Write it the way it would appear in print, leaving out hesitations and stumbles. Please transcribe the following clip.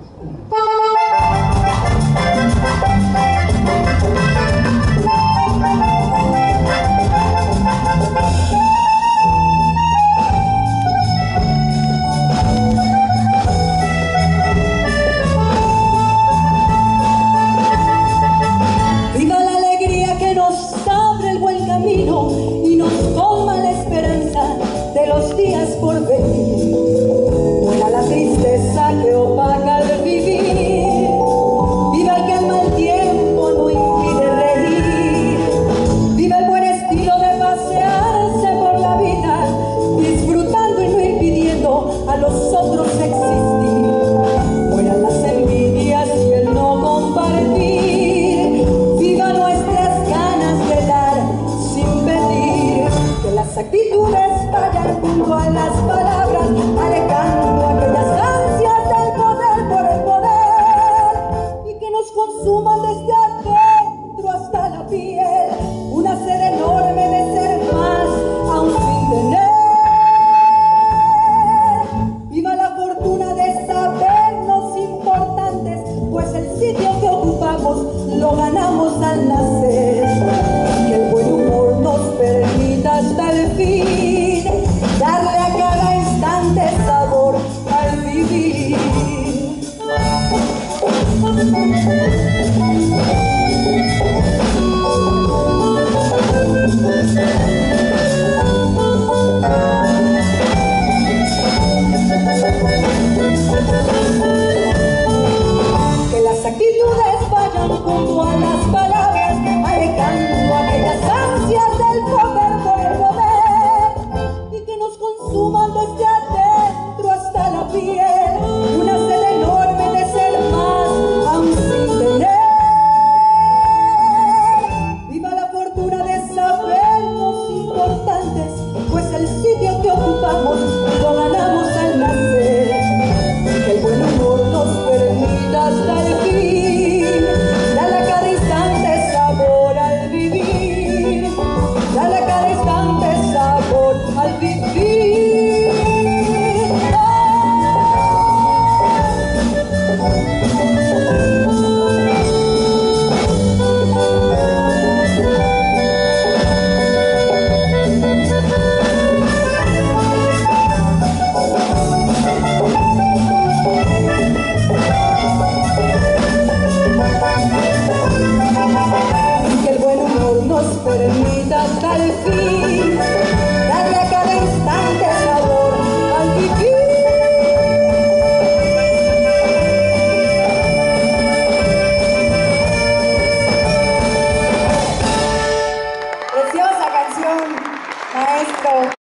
Y nos toma la esperanza de los días por venir. Muera la tristeza que opaca el vivir. Viva el que el mal tiempo no impide reír. Viva el buen estilo de pasearse por la vida, disfrutando y no impidiendo a los otros existir. Mueran las envidias y el no compartir. Viva nuestras ganas de dar sin pedir. Que las actitudes vayan junto a las palabras, alejando aquellas ansias del poder por el poder, y que nos consuman desde adentro hasta la piel. Una sed enorme de ser más, aún sin tener. Viva la fortuna de sabernos importantes, pues el sitio que ocupamos lo ganamos al nacer. Que el buen humor nos permita hasta el fin darle a cada instante sabor al vivir. Que las actitudes vayan junto a las palabras, alejando aquellas ansias del poder por el poder, y que nos consuman desde adentro hasta la piel. Una sed enorme de ser más, aún sin tener. Viva la fortuna de sabernos importantes, pues el sitio que ocupamos lo ganamos al nacer. Que el buen humor nos permita hasta el fin darle a cada instante sabor al vivir. Darle a cada instante sabor al vivir. Que el buen humor nos permita hasta el fin darle a cada instante sabor al vivir. Preciosa canción, maestro.